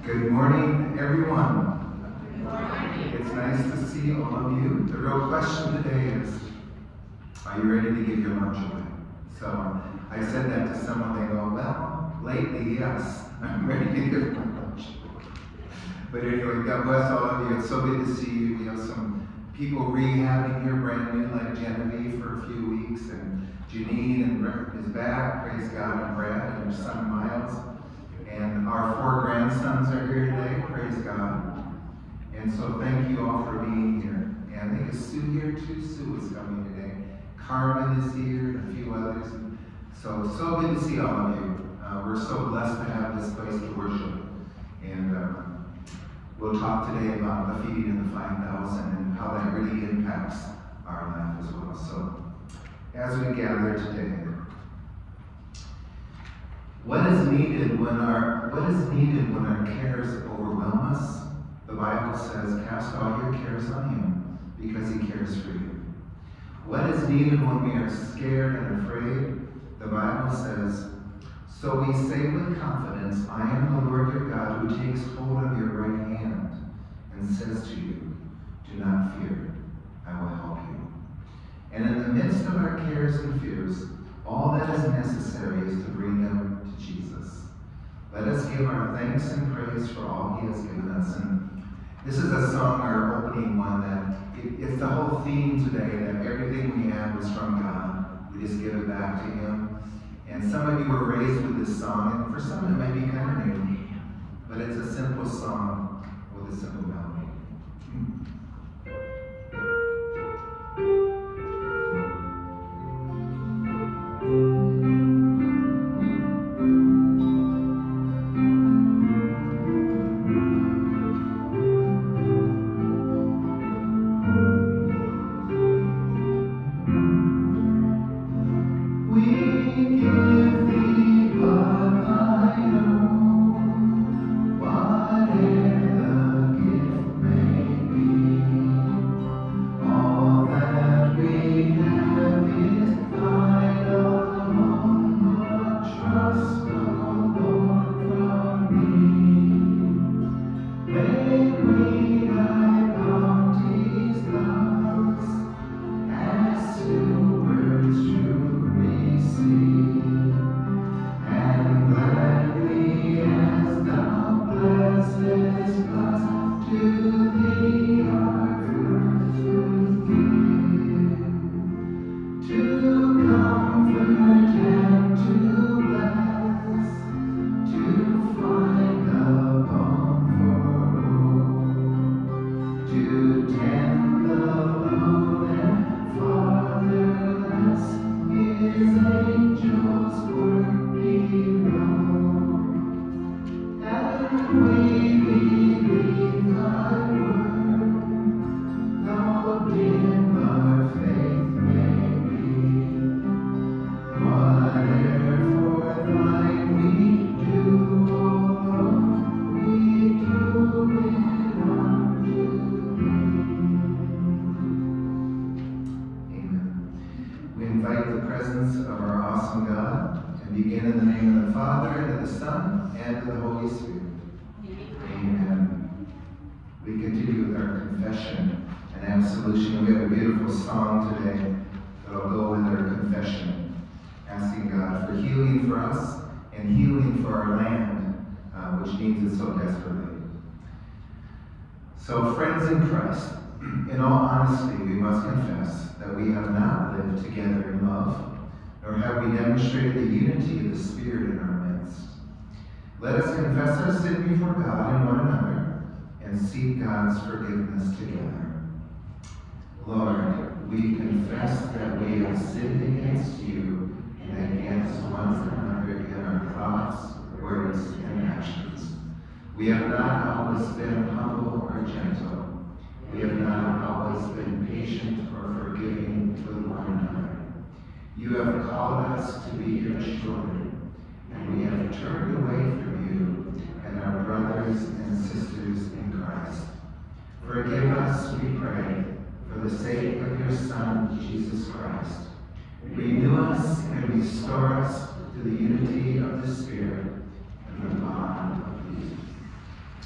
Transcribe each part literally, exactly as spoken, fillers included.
Good morning, everyone. Good morning. It's nice to see all of you. The real question today is, are you ready to give your lunch away? So I said that to someone, they go, well, lately, yes, I'm ready to give my lunch. But anyway, God bless all of you. It's so good to see you. We have some people rehabbing here, brand new, like Genevieve for a few weeks, and Janine and Rick is back. Praise God, and Brad and their son Miles. And our four grandsons are here today. Praise God. And so thank you all for being here. And I think is Sue here too? Sue is coming today. Carmen is here and a few others. So, so good to see all of you. Uh, we're so blessed to have this place to worship. And uh, we'll talk today about the feeding of the five thousand and how that really impacts our life as well. So as we gather today, What is needed when our what is needed when our cares overwhelm us? The Bible says, cast all your cares on him, because he cares for you. What is needed when we are scared and afraid? The Bible says, so we say with confidence, I am the Lord your God, who takes hold of your right hand and says to you, do not fear, I will help you. And in the midst of our cares and fears, all that is necessary is to bring them to Jesus. Let us give our thanks and praise for all he has given us. And this is a song, our opening one, that it, it's the whole theme today, that everything we have was from God. We just give it back to him. And some of you were raised with this song, and for some it might be kind of new, but it's a simple song with a simple melody. So, friends in Christ, in all honesty, we must confess that we have not lived together in love, nor have we demonstrated the unity of the Spirit in our midst. Let us confess our sin before God and one another, and seek God's forgiveness together. Lord, we confess that we have sinned against you and against one another in our thoughts, words, and actions. We have not always been humble or gentle. We have not always been patient or forgiving with one another. You have called us to be your children, and we have turned away from you and our brothers and sisters in Christ. Forgive us, we pray, for the sake of your Son, Jesus Christ. Renew us and restore us to the unity of the Spirit and the bond of peace.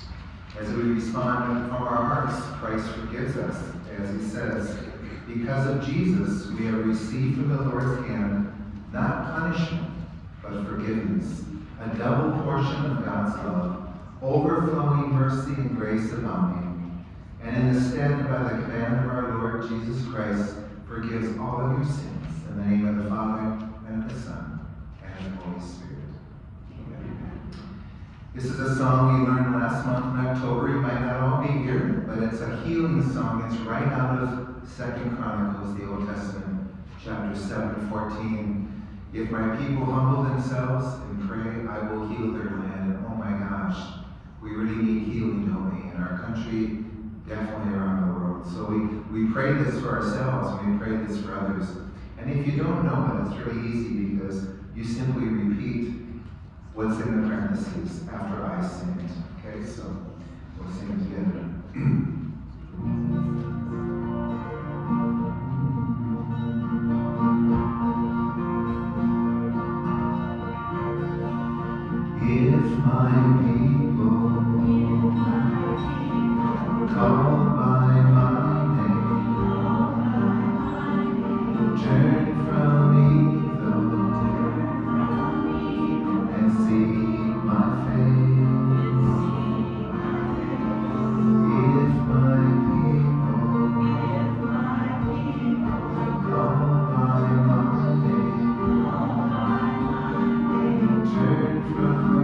As we respond from our hearts, Christ forgives us, as he says, because of Jesus, we have received from the Lord's hand not punishment, but forgiveness, a double portion of God's love, overflowing mercy and grace abounding. And in the stead, by the command of our Lord Jesus Christ, forgives all of your sins. In the name of the Father, and the Son, and the Holy Spirit. Amen. This is a song we learned last month in October. You might not all be here, but it's a healing song. It's right out of Second Chronicles, the Old Testament, chapter seven, fourteen. If my people humble themselves and pray, I will heal their land. And oh my gosh, we really need healing, don't we? In our country, definitely around the world. So we, we pray this for ourselves, and we pray this for others. And if you don't know it, it's really easy, because you simply repeat what's in the parentheses after I sing it. Okay, so we'll sing it together. If my people called by my name turn from evil and seek my face, if my people called by my name turn from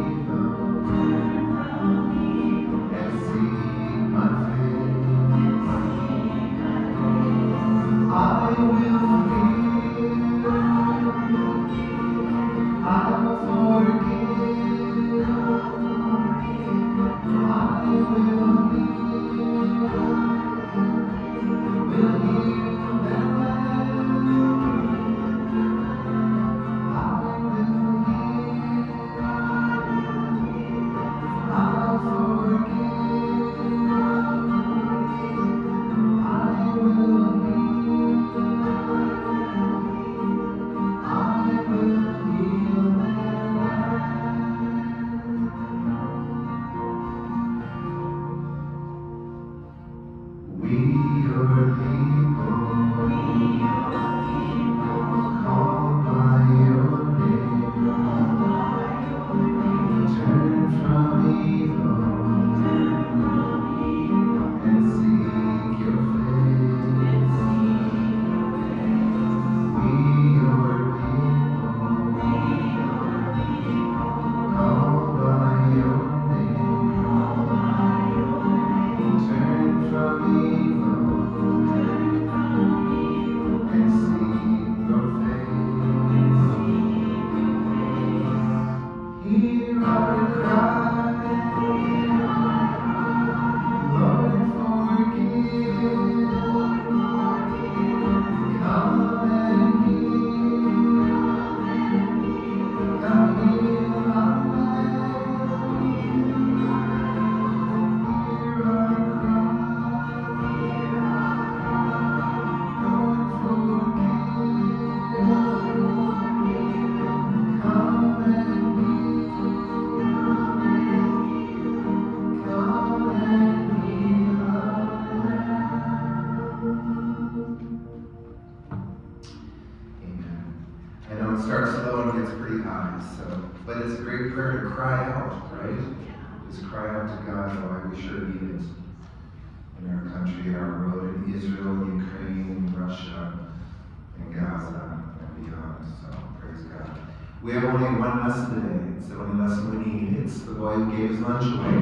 We have only one lesson today. It's the only lesson we need. It's the boy who gave his lunch away.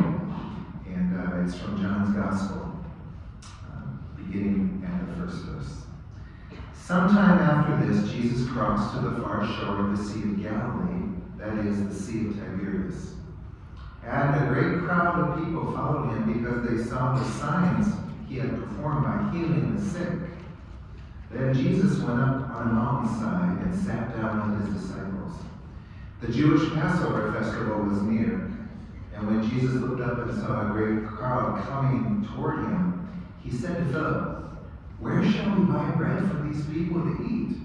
And uh, it's from John's Gospel, uh, beginning at the first verse. Sometime after this, Jesus crossed to the far shore of the Sea of Galilee, that is, the Sea of Tiberias. And a great crowd of people followed him because they saw the signs he had performed by healing the sick. Then Jesus went up on a mountainside and sat down with his disciples. The Jewish Passover festival was near, and when Jesus looked up and saw a great crowd coming toward him, he said to Philip, "Where shall we buy bread for these people to eat?"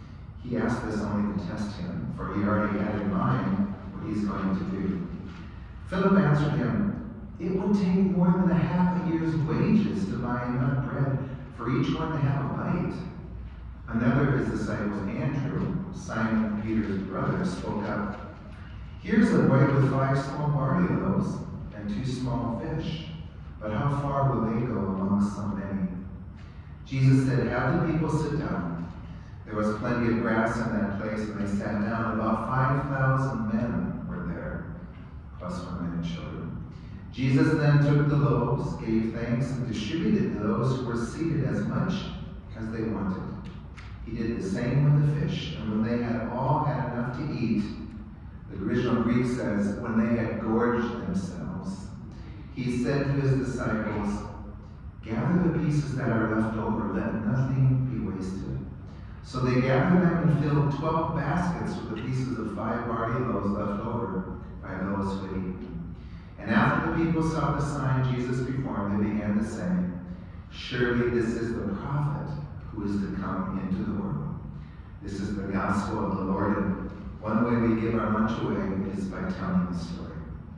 He asked this only to test him, for he already had in mind what he's going to do. Philip answered him, It would take more than a half a year's wages to buy enough bread for each one to have a bite. Another of his disciples, Andrew, Simon Peter's brother, spoke up. Here's a boy with five small barley loaves and two small fish. But how far will they go among so many? Jesus said, have the people sit down. There was plenty of grass in that place, and they sat down. About five thousand men were there, plus women and children. Jesus then took the loaves, gave thanks, and distributed to those who were seated as much as they wanted. He did the same with the fish, and when they had all had enough to eat, the original Greek says, when they had gorged themselves, he said to his disciples, gather the pieces that are left over, let nothing be wasted. So they gathered them and filled twelve baskets with the pieces of five barley loaves left over by those who had eaten. And after the people saw the sign Jesus performed, they began to say, surely this is the prophet who is to come into the world. This is the gospel of the Lord, and one way we give our lunch away is by telling the story.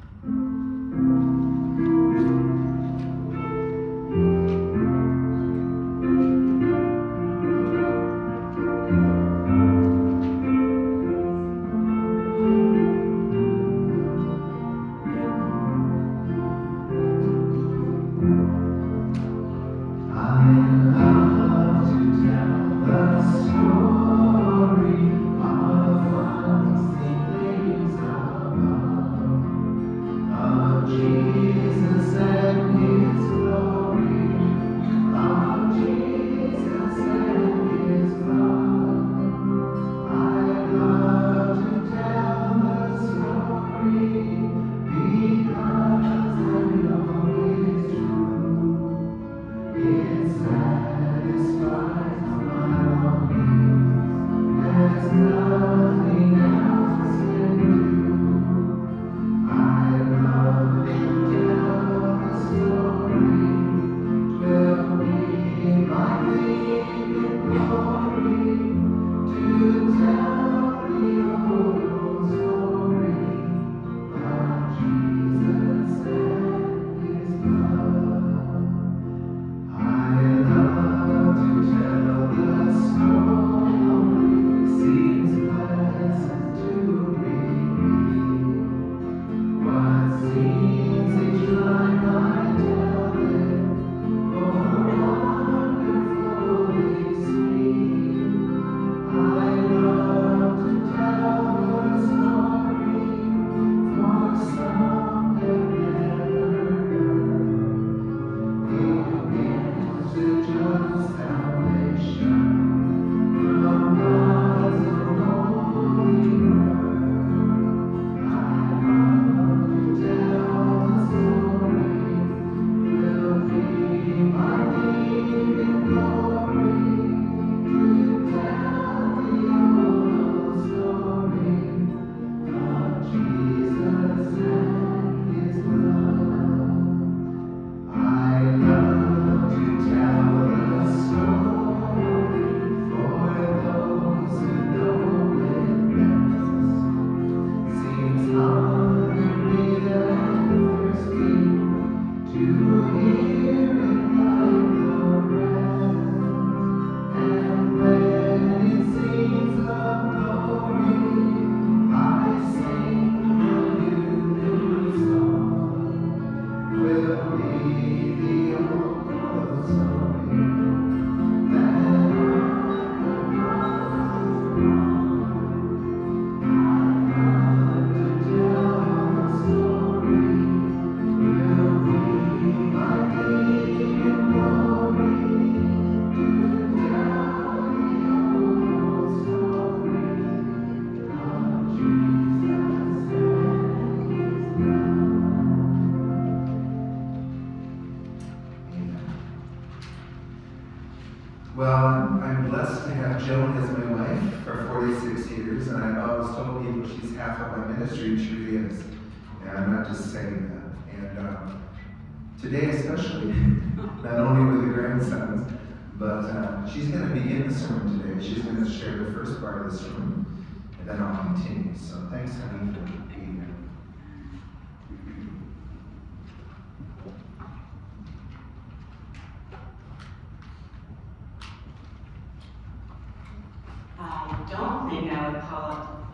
Well, I'm blessed to have Joan as my wife for forty-six years, and I've always told people she's half of my ministry, and she really is. And I'm not just saying that. And um, today especially, not only with the grandsons, but uh, she's going to begin the sermon today. She's going to share the first part of the sermon, and then I'll continue. So thanks, honey, for being here.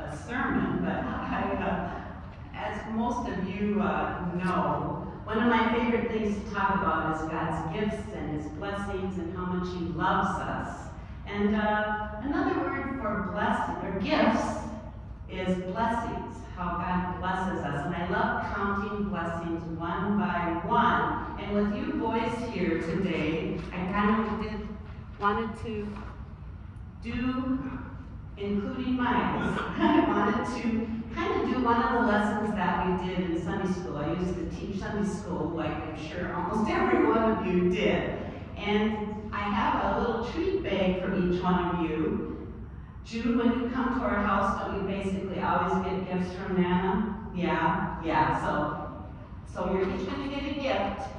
a sermon, but I, uh, as most of you uh, know, one of my favorite things to talk about is God's gifts and His blessings and how much He loves us. And uh, another word for blessing or gifts is blessings, how God blesses us. And I love counting blessings one by one. And with you boys here today, I kind of did, wanted to do, including Miles, I wanted to kind of do one of the lessons that we did in Sunday school. I used to teach Sunday school, like I'm sure almost every one of you did. And I have a little treat bag for each one of you. Jude, when you come to our house, don't you basically always get gifts from Nana? Yeah, yeah, so, so you're each going to get a gift.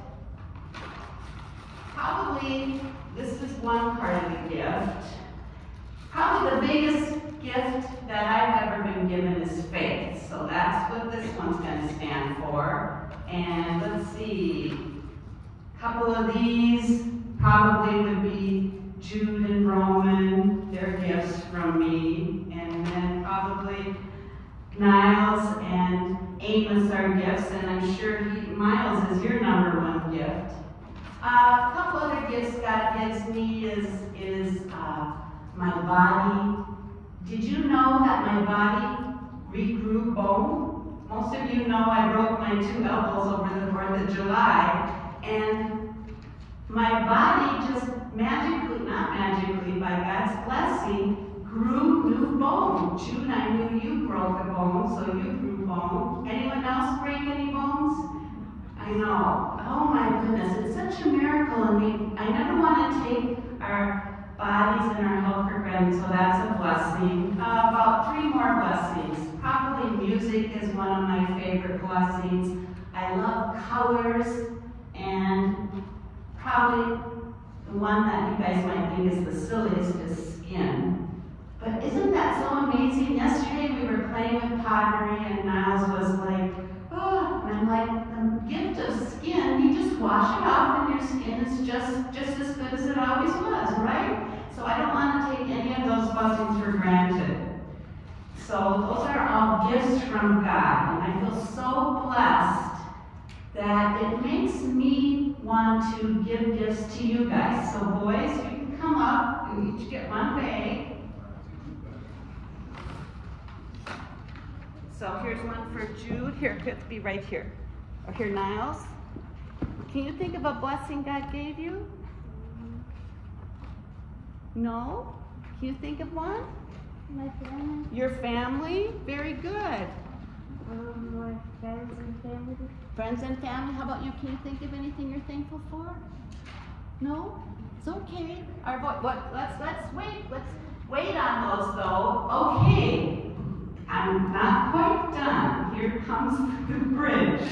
Probably, this is one part of the gift. Probably the biggest gift that I've ever been given is faith. So that's what this one's going to stand for. And let's see, a couple of these probably would be Jude and Roman, their gifts from me. And then probably Niles and Amos are gifts, and I'm sure he, Miles is your number one gift. Uh, a couple other gifts God gives me is, is uh, my body. Did you know that my body regrew bone? Most of you know I broke my two elbows over the fourth of July, and my body just magically, not magically, by God's blessing, grew new bone. June, I knew you broke a bone, so you grew bone. Anyone else break any bones? I know. Oh my goodness, it's such a miracle, and we, I never want to take our bodies and our health for granted, so that's a blessing. Uh, about three more blessings. Probably music is one of my favorite blessings. I love colors, and probably the one that you guys might think is the silliest is skin. But isn't that so amazing? Yesterday we were playing with pottery, and Niles was like, oh, and I'm like, the gift of skin, you just wash it off and your skin is just, just as good as it always was, right? So I don't want to take any of those blessings for granted. So those are all gifts from God, and I feel so blessed that it makes me want to give gifts to you guys. So boys, you can come up, you each get one bag. So here's one for Jude. Here, it could be right here. Or here, Niles. Can you think of a blessing God gave you? No? Can you think of one? My family. Your family? Very good. Um, my friends and family. Friends and family. How about you? Can you think of anything you're thankful for? No? It's okay. Our boy, what? Let's let's wait. Let's wait on those though. Okay. I'm not quite done. Here comes the bridge.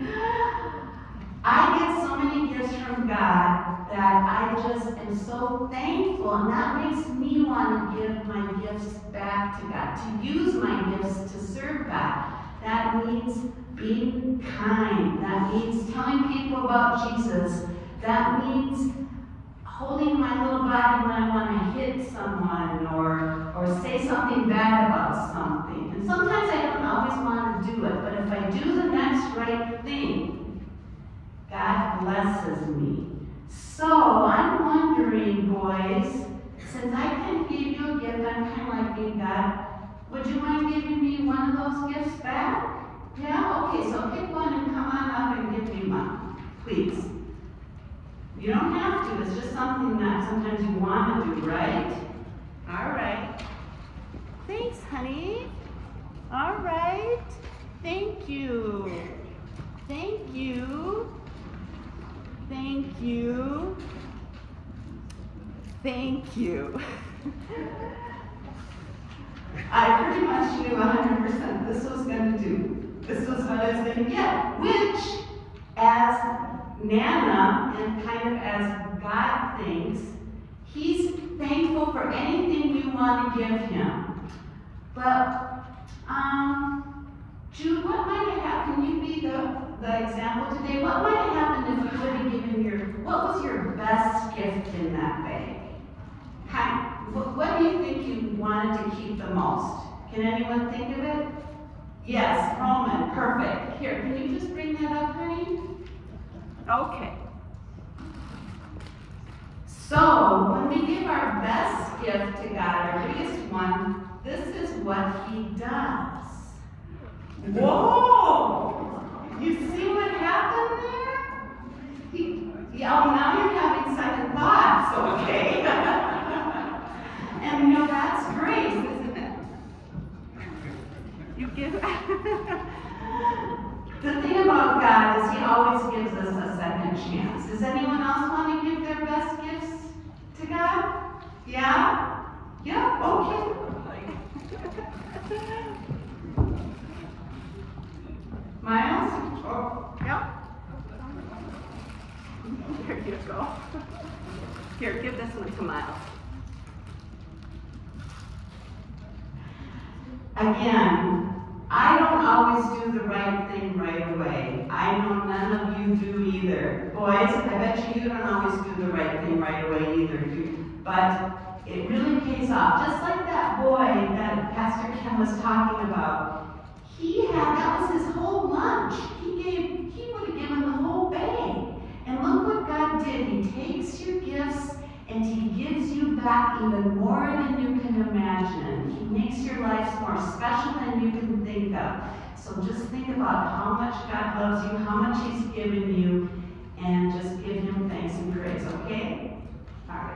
I get so many gifts from God that I just am so thankful, and that makes me want to give my gifts back to God, to use my gifts to serve God. That means being kind. That means telling people about Jesus. That means holding my little body when I want to hit someone or, or say something bad about something. And sometimes I don't always want to do it, but if I do the next right thing, God blesses me. So I'm wondering, boys, since I can give you a gift, I'm kind of like being God, would you mind giving me one of those gifts back? Yeah? Okay, so pick one and come on up and give me one, please. You don't have to, it's just something that sometimes you want to do, right? All right. Thanks, honey. All right. Thank you. Thank you. Thank you. Thank you. I pretty much knew one hundred percent this was going to do. This was what I was going to get, which, as Nana, and kind of as God thinks, He's thankful for anything you want to give Him. But, um, Jude, what might have happened? Can you be the, the example today? What might have happened if you would have given your, what was your best gift in that bag? Kind, what, what do you think you wanted to keep the most? Can anyone think of it? Yes, Roman, perfect. Here, can you just bring that up, honey? Okay. So, when we give our best gift to God, our biggest one, this is what He does. Whoa! You see what happened there? He, yeah, oh, now you're having second thoughts, okay? And you know, that's grace, isn't it? You give. The thing about God is He always gives us a second chance. Does anyone else want to give their best gifts to God? Yeah? Yeah? Okay. Miles? Oh, yeah. Here you go. Here, give this one to Miles. Again, I don't always do the right thing right away. I know none of you do either. Boys, I bet you you don't always do the right thing right away either. But it really pays off. Just like that boy that Pastor Ken was talking about. He had, that was his whole lunch. He gave, he would have given the whole bag. And look what God did. He takes your gifts and He gives you back even more than you can imagine. He makes your lives more special than you can think of. So just think about how much God loves you, how much He's given you, and just give Him thanks and praise, okay? All right.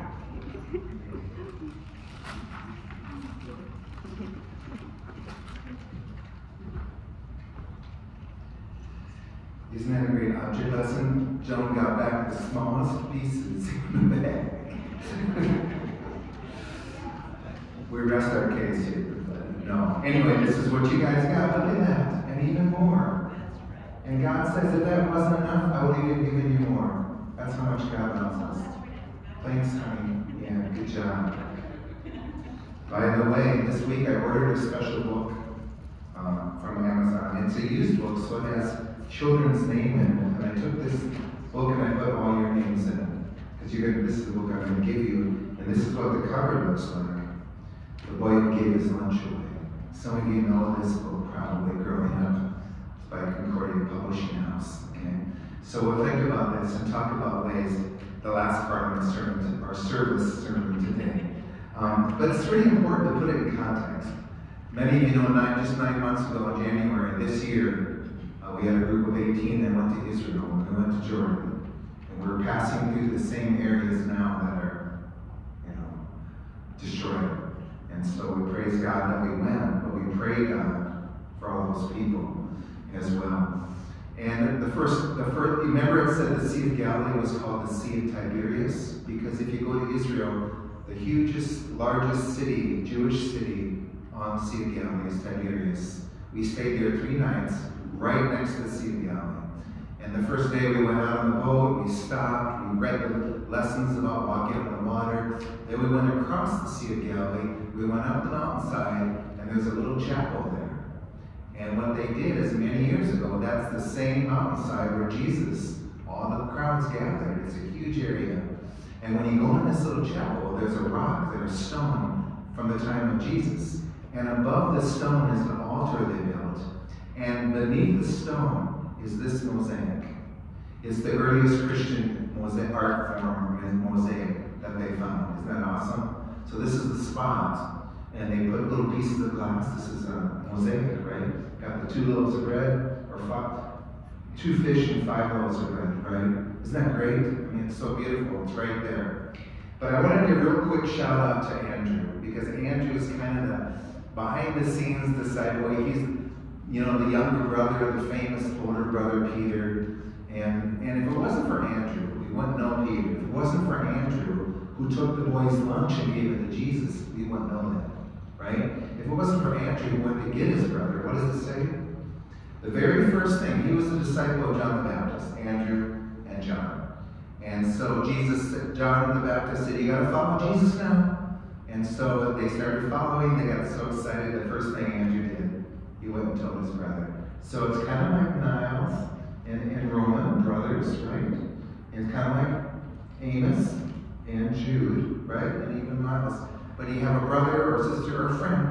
Isn't that a great object lesson? Joan got back the smallest pieces in the bag. We rest our case here, but no. Anyway, this is what you guys got. Look at that, and even more. And God says if that wasn't enough, I would even given you more. That's how much God loves us. Thanks, honey. Yeah, good job. By the way, this week I ordered a special book uh, from Amazon. It's a used book, so it has children's name in it. And I took this book and I put all your names in it. Because you're gonna, this is the book I'm going to give you, and this is what the cover looks like. The boy who gave his lunch away. Some of you know this book probably growing up. It's by Concordia Publishing House. Okay, so we'll think about this and talk about ways. The last part of my sermon, our service sermon today. Um, but it's really important to put it in context. Many of you know, nine, just nine months ago in January this year, uh, we had a group of eighteen that went to Israel and we went to Jordan. And we're passing through the same areas now that are, you know, destroyed. And so we praise God that we went, but we pray God for all those people as well. And the first, the first, remember it said the Sea of Galilee was called the Sea of Tiberias? Because if you go to Israel, the hugest, largest city, Jewish city on the Sea of Galilee is Tiberias. We stayed there three nights, right next to the Sea of Galilee. And the first day we went out on the boat, we stopped, we read the lessons about walking on the water. Then we went across the Sea of Galilee, we went up the mountainside, and there's a little chapel there. And what they did is many years ago, that's the same mountainside where Jesus, all the crowds gathered. It's a huge area. And when you go in this little chapel, there's a rock, there's a stone from the time of Jesus. And above the stone is an altar they built. And beneath the stone is this mosaic. It's the earliest Christian mosaic art form and mosaic that they found. Isn't that awesome? So this is the spot. And they put little pieces of glass. This is a mosaic, right? Got the two loaves of bread, or five, two fish and five loaves of bread, right? Isn't that great? I mean, it's so beautiful. It's right there. But I want to give a real quick shout out to Andrew, because Andrew is kind of the behind the scenes disciple. He's, you know, the younger brother of the famous older brother Peter. And, and if it wasn't for Andrew, we wouldn't know Peter. If it wasn't for Andrew, who took the boy's lunch and gave it to Jesus, we wouldn't know that. Right? If it wasn't for Andrew who went to get his brother, what does it say? The very first thing, he was a disciple of John the Baptist, Andrew and John. And so Jesus said, John the Baptist said, you got to follow Jesus now. And so they started following. They got so excited. The first thing Andrew did, he went and told his brother. So it's kind of like Niles and, and Roman, brothers, right? It's kind of like Amos and Jude, right? And even Miles. But you have a brother or sister or friend,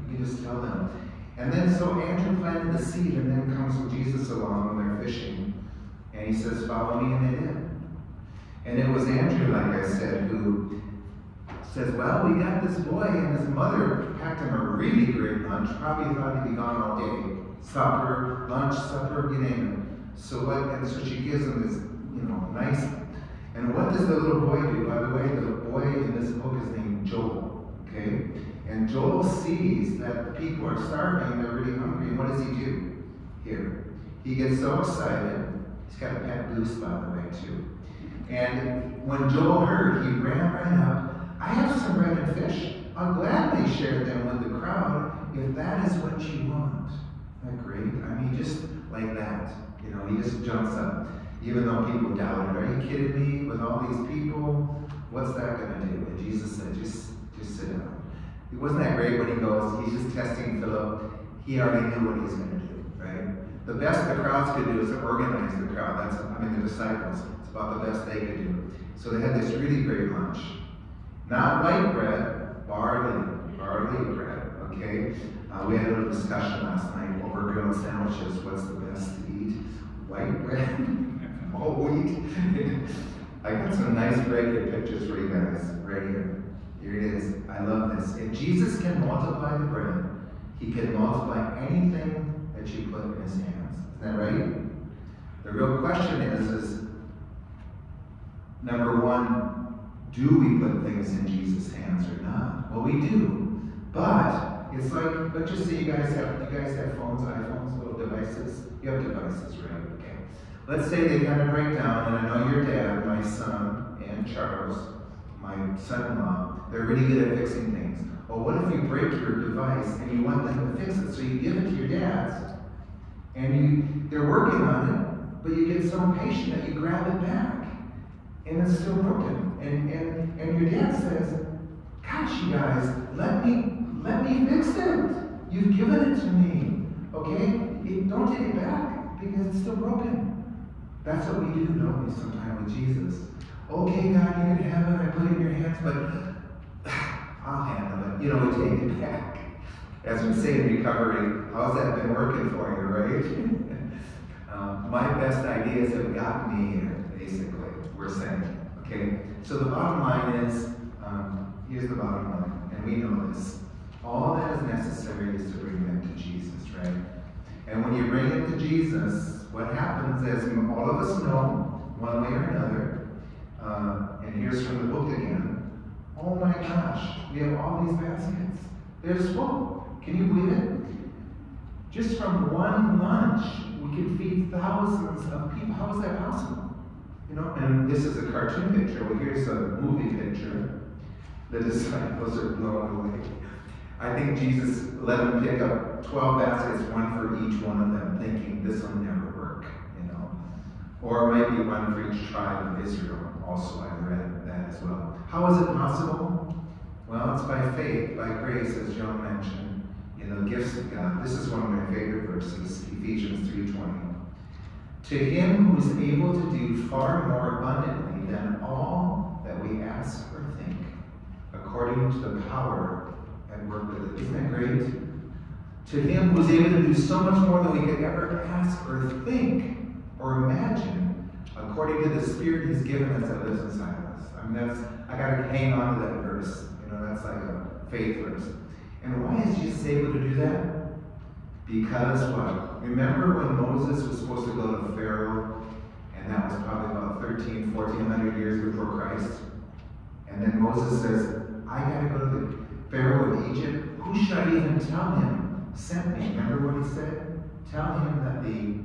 You can just tell them. And then so Andrew planted the seed, and then comes with Jesus along when they're fishing. And he says, follow me, and they did. And it was Andrew, like I said, who says, well, we got this boy, and his mother packed him a really great lunch. Probably thought he'd be gone all day. Supper, lunch, supper, you name it. So what, and so she gives him this, you know, nice. And what does the little boy do? By the way, the boy in this book is named Joel, okay? And Joel sees that the people are starving, they're really hungry, and what does he do here? He gets so excited. He's got a pet goose, by the way, too. And when Joel heard, he ran right up. I have some bread and fish. I'll gladly share them with the crowd if that is what you want. Isn't that great? I mean, just like that. You know, he just jumps up. Even though people doubted, are you kidding me? With all these people, what's that going to do? And Jesus said, just, just sit down. It wasn't that great when he goes, he's just testing Philip. He already knew what he's going to do, right? The best the crowds could do is to organize the crowd. That's, I mean, the disciples. It's about the best they could do. So they had this really great lunch. Not white bread, barley, barley bread, okay? Uh, we had a little discussion last night over grilled sandwiches. What's the best to eat? White bread? All wheat? I got some nice bread pictures for you guys right here. Here it is. I love this. If Jesus can multiply the bread, he can multiply anything that you put in his hands. Isn't that right? The real question is, is number one, do we put things in Jesus' hands or not? Well, we do. But it's like, let's just say you guys have, you guys have phones, iPhones, little devices. You have devices, right? Okay. Let's say they kind of break down, and I know your dad, my son, and Charles, my son-in-law, they're really good at fixing things. Well, what if you break your device and you want them to fix it? So you give it to your dad's, and you, they're working on it, but you get so impatient that you grab it back, and it's still broken. And and and your dad says, "Gosh, you guys, let me let me fix it. You've given it to me, okay? It, don't take it back because it's still broken." That's what we do, don't we? Sometimes with Jesus. Okay, God, you're in heaven. I put it in your hands, but I'll handle it. You know, we take it back. As we say in recovery, how's that been working for you, right? um, my best ideas have gotten me here, basically, we're saying. Okay? So the bottom line is, um, here's the bottom line, and we know this. All that is necessary is to bring them to Jesus, right? And when you bring them to Jesus, what happens is, all of us know, one way or another, uh, and here's from the book again, oh my gosh, we have all these baskets. There's full. Can you believe it? Just from one lunch, we can feed thousands of people. How is that possible? You know, and this is a cartoon picture. Well, here's a movie picture. The disciples are blown away. I think Jesus let them pick up twelve baskets, one for each one of them, thinking this will never work, you know. Or maybe one for each tribe of Israel. Also, I read that as well. How is it possible? Well, it's by faith, by grace, as John mentioned, in the gifts of God. This is one of my favorite verses, Ephesians three twenty. To him who is able to do far more abundantly than all that we ask or think, according to the power at work with it. Isn't that great? To him who is able to do so much more than we could ever ask or think or imagine, according to the Spirit he's given us that lives inside of us. I mean, that's, I gotta hang on to that verse. You know, that's like a faith verse. And why is Jesus able to do that? Because what? Remember when Moses was supposed to go to Pharaoh, and that was probably about thirteen, fourteen hundred years before Christ. And then Moses says, I gotta go to the Pharaoh of Egypt. Who should I even tell him sent me? Remember what he said? Tell him that the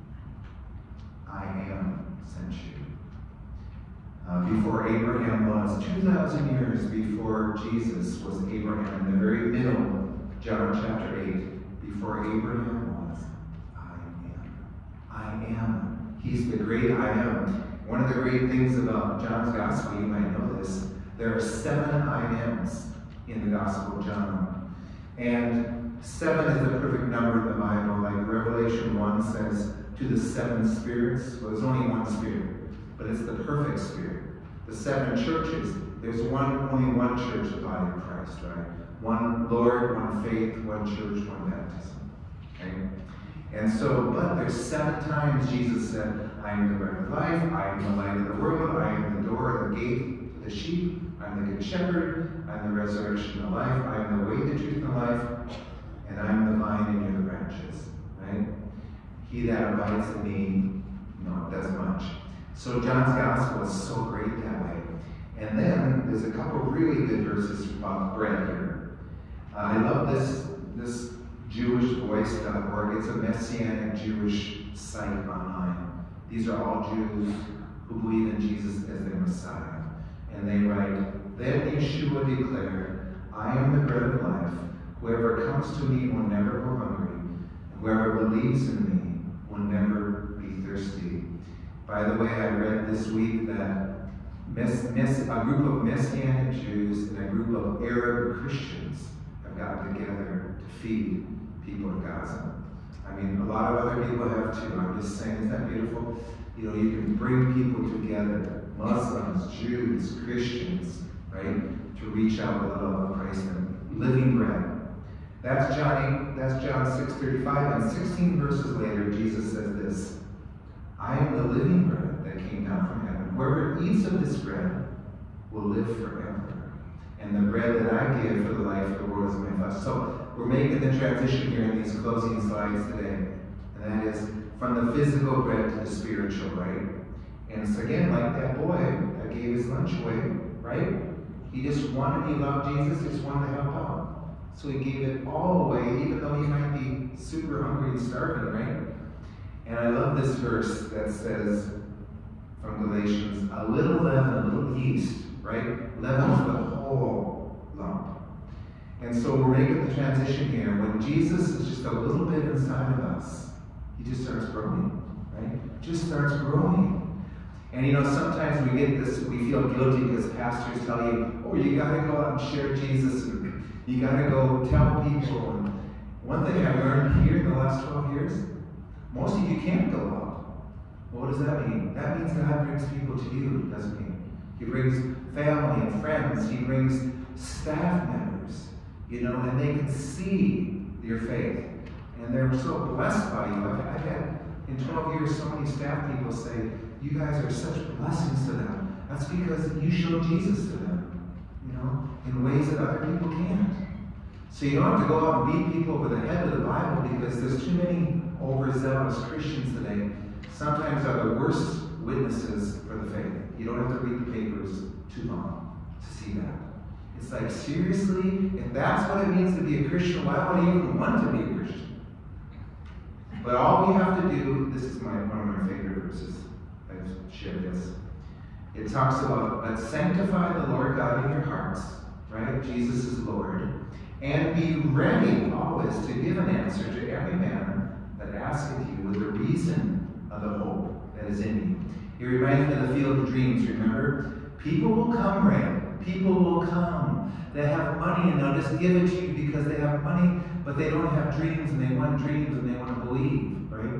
I am sent you. Uh, before Abraham was, two thousand years before Jesus was Abraham, in the very middle, John chapter eight, before Abraham was, I am. I am. He's the great I am. One of the great things about John's gospel, you might know this, there are seven I ams in the Gospel of John. And seven is the perfect number in the Bible. Like Revelation one says, to the seven spirits. Well, there's only one spirit, but it's the perfect spirit. The seven churches, there's one, only one church, the body of Christ, right? One Lord, one faith, one church, one baptism. Okay? And so, but there's seven times Jesus said, I am the bread of life, I am the light of the world, I am the door, the gate to the sheep, I'm the good shepherd, I'm the resurrection and the life, I am the way, the truth, and the life, and I am the vine and you're the branches. Right? He that abides in me, you know, does much. So John's gospel is so great that way. And then there's a couple really good verses about bread here. Uh, I love this, this Jewish Voice dot org. It's a Messianic Jewish site online. These are all Jews who believe in Jesus as their Messiah. And they write, then Yeshua declared, I am the bread of life. Whoever comes to me will never go hungry. And whoever believes in me will never be thirsty. By the way, I read this week that mess, mess, a group of Messianic Jews and a group of Arab Christians have gotten together to feed people in Gaza. I mean, a lot of other people have too. I'm just saying, isn't that beautiful? You know, you can bring people together, Muslims, Jews, Christians, right, to reach out with the love of Christ and living bread. That's John, that's John six thirty-five, and sixteen verses later, Jesus says this, I am the living bread that came down from heaven. Whoever eats of this bread will live forever. And the bread that I give for the life of the world is my flesh. So we're making the transition here in these closing slides today. And that is from the physical bread to the spiritual, right? And it's again like that boy that gave his lunch away, right? He just wanted, he loved Jesus, he just wanted to help out. So he gave it all away, even though he might be super hungry and starving, right? And I love this verse that says from Galatians, a little leaven, a little yeast, right? Leavens the whole lump. And so we're making the transition here. When Jesus is just a little bit inside of us, he just starts growing, right? Just starts growing. And you know, sometimes we get this, we feel guilty because pastors tell you, oh, you got to go out and share Jesus, and you got to go tell people. And one thing I learned here in the last twelve years, most of you can't go out. Well, what does that mean? That means God brings people to you, doesn't he? He brings family and friends. He brings staff members, you know, and they can see your faith. And they're so blessed by you. I've, I've had, in twelve years, so many staff people say, you guys are such blessings to them. That's because you show Jesus to them, you know, in ways that other people can't. So you don't have to go out and beat people over the head with the Bible because there's too many overzealous Christians today. Sometimes are the worst witnesses for the faith. You don't have to read the papers too long to see that. It's like, seriously? If that's what it means to be a Christian, why would I even want to be a Christian? But all we have to do, this is my one of my favorite verses. I've shared this. It talks about, but sanctify the Lord God in your hearts, right? Jesus is Lord. And be ready always to give an answer to every man that asketh you with the reason of the hope that is in you. It reminds me of the field of dreams, remember? People will come, right? People will come. They have money and they'll just give it to you because they have money, but they don't have dreams and they want dreams and they want to believe, right?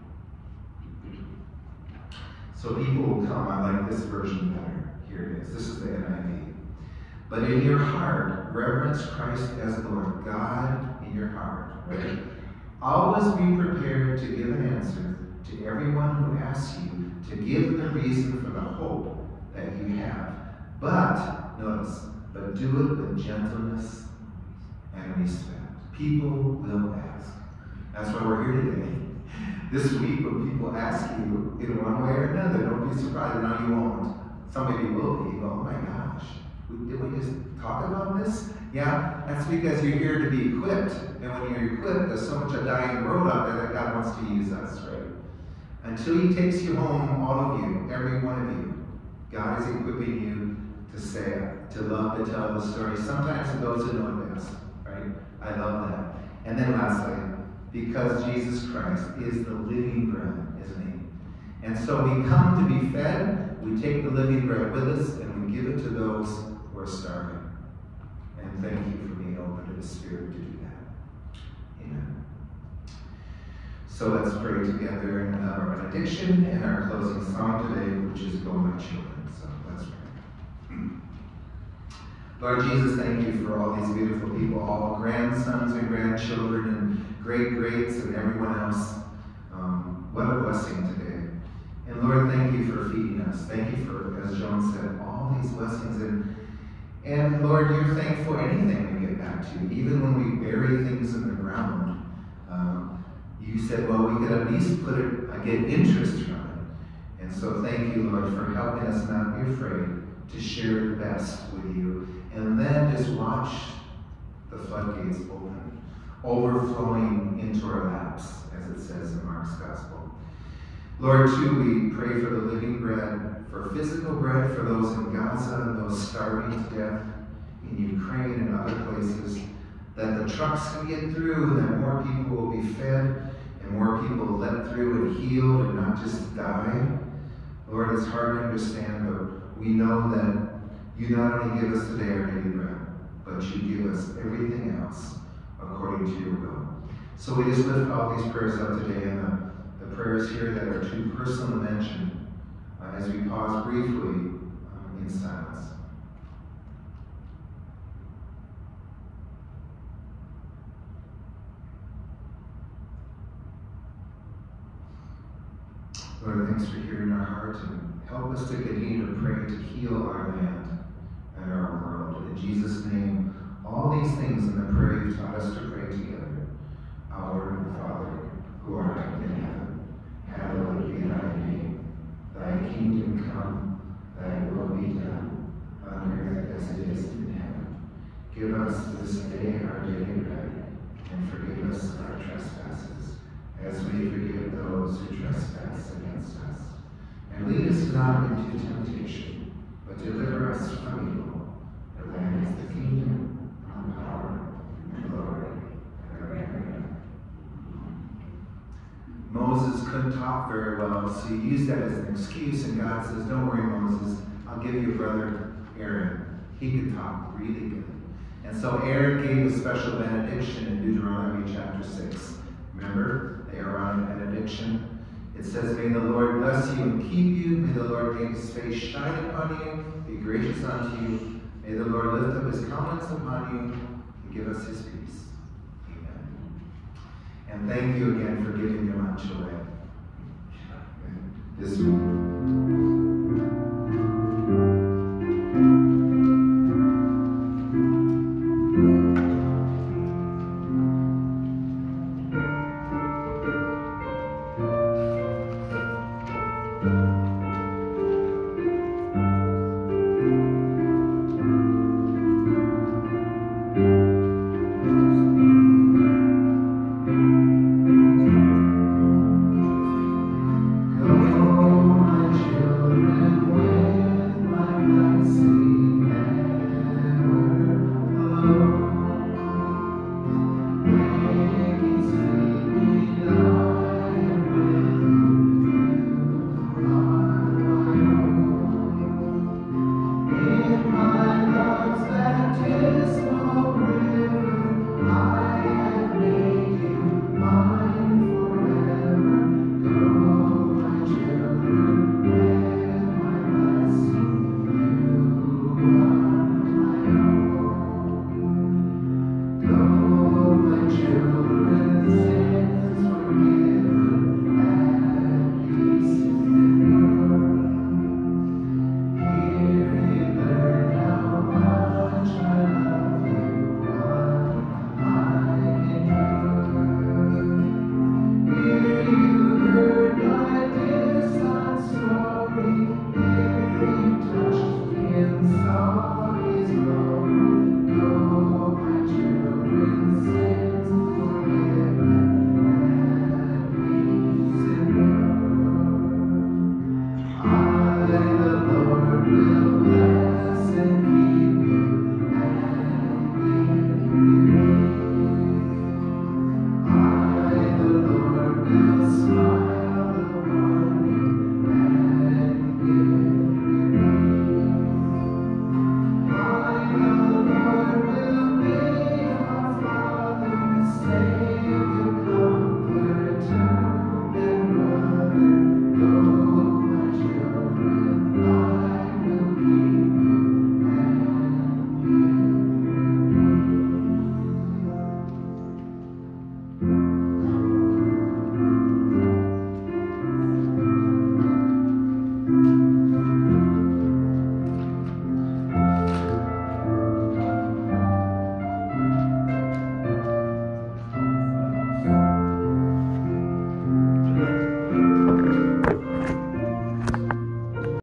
So people will come. I like this version better. Here it is. This is the N I V. But in your heart, reverence Christ as Lord, God in your heart, right? Always be prepared to give an answer to everyone who asks you to give the reason for the hope that you have. But, notice, but do it with gentleness and respect. People will ask. That's why we're here today. This week, when people ask you in one way or another, don't be surprised. Now you won't. Some of you will be. You go, oh my gosh, did we just talk about this? Yeah, that's because you're here to be equipped. And when you're equipped, there's so much a dying road out there that God wants to use us, right? Until he takes you home, all of you, every one of you, God is equipping you to say, to love, to tell the story. Sometimes to those who know best, right? I love that. And then lastly, because Jesus Christ is the living bread, isn't he? And so we come to be fed, we take the living bread with us, and we give it to those who are starving. And thank you for being open to the Spirit to do that. Amen. So let's pray together in our benediction and our closing song today, which is Go My Children. So let's pray. Lord Jesus, thank you for all these beautiful people, all grandsons and grandchildren and great-greats and everyone else. Um, what a blessing today. And Lord, thank you for feeding us. Thank you for, as Joan said, all these blessings. And, and Lord, you're thankful anything we get back to you, even when we bury things in the ground. Um, you said, well, we could at least put it, uh, get interest from it. And so thank you, Lord, for helping us not be afraid to share the best with you. And then just watch the floodgates open, overflowing into our laps, as it says in Mark's Gospel. Lord, too, we pray for the living bread, for physical bread for those in Gaza, those starving to death in Ukraine and other places, that the trucks can get through, that more people will be fed, and more people let through and healed and not just die. Lord, it's hard to understand, but we know that you not only give us today our daily bread, but you give us everything else according to your will. So we just lift all these prayers up today, and the, the prayers here that are too personal to mention, uh, as we pause briefly um, in silence. Lord, thanks for hearing our heart, and help us to continue to pray to heal our land and our world. In Jesus' name, all these things in the prayer you've taught us to pray together. Our Father, who art in heaven, hallowed be thy name. Thy kingdom come, thy will be done, on earth as it is in heaven. Give us this day our daily bread, and forgive us our trespasses, as we forgive those who trespass against us. And lead us not into temptation, but deliver us from evil. For thine is the kingdom, and power, and glory, forever. Moses couldn't talk very well, so he used that as an excuse, and God says, don't worry, Moses, I'll give you a brother, Aaron. He can talk really good. And so Aaron gave a special benediction in Deuteronomy chapter six. Remember, the Aaronic benediction? It says, may the Lord bless you and keep you. May the Lord make his face shine upon you, be gracious unto you. May the Lord lift up his countenance upon you and give us his peace. Amen. And thank you again for giving your much away this week.